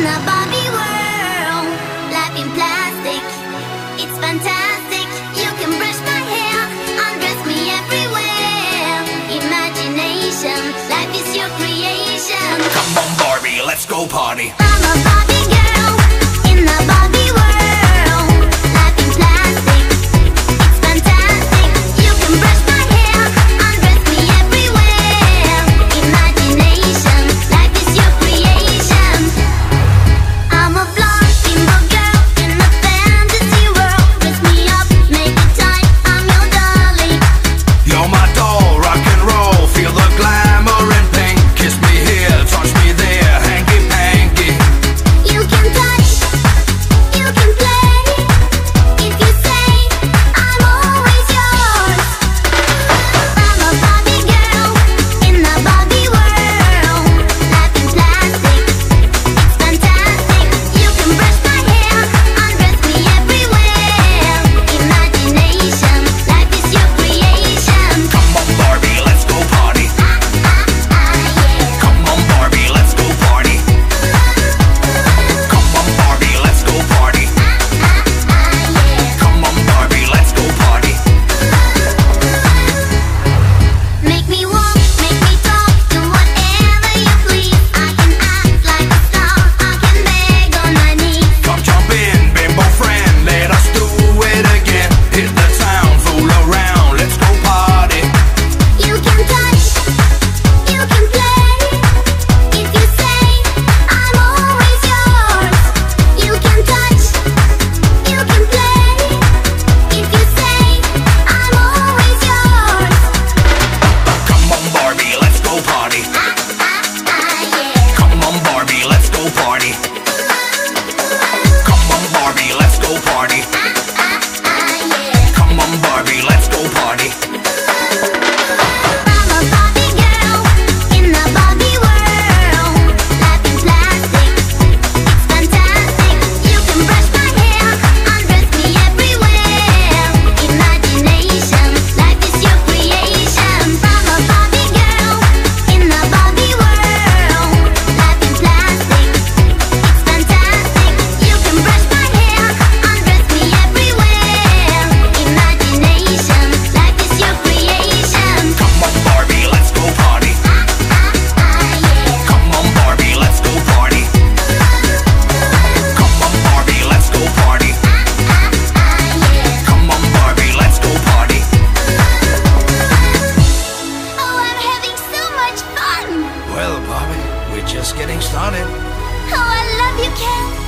a Barbie world, life in plastic, it's fantastic. You can brush my hair, undress me everywhere. Imagination, life is your creation. Come on Barbie, let's go party. I'm a Barbie girl in a Barbie world, life in plastic, it's fantastic. You can brush my hair, undress me everywhere. Imagination, life is your creation. I'm a blonde bimbo girl in a fantasy world. Dress me up, make it tight, I'm your darling. You're my doll, rock and roll, feel the glamour and pink. Kiss me here, touch me there, hanky panky. You can touch, you can play. If you say I'm always yours. I'm a Barbie girl in a Barbie world, life in plastic, it's fantastic. You can brush my hair, undress me everywhere. Imagination, life is your creation. Come on Barbie, let's go party. Yeah. Come on Barbie, let's go party. Come on Barbie, let's go party. Yeah. Come on Barbie, let's go party. Make me walk, make me talk, do whatever you please. I can act like a star, I can beg on my knees. Come jump in, bimbo friend, let us do it again. Hit the town, fool around, let's go party. You can touch, you can play. If you say I'm always yours. You can touch, you can play. If you say I'm always yours. Come on Barbie, let's go party. Yeah. Come on Barbie, let's go party. Come on Barbie, let's go party. Yeah. Come on Barbie, let's go party. I'm a Barbie girl in a Barbie world, life in plastic, it's fantastic. You can brush my hair, undress me everywhere. Imagination, life is your creation. I'm a Barbie girl in a Barbie world, life in plastic, it's fantastic. You can brush my hair, undress me everywhere. Imagination, life is your creation. Come on Barbie, let's go party. Yeah. Come on Barbie, let's go party. Come on Barbie, let's go party. Yeah. Come on Barbie, let's go party. Oh, I'm having so much fun. Well Barbie, we're just getting started. Oh, I love you, Ken.